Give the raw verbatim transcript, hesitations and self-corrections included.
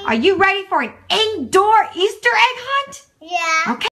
Are you ready for an indoor Easter egg hunt? Yeah. Okay.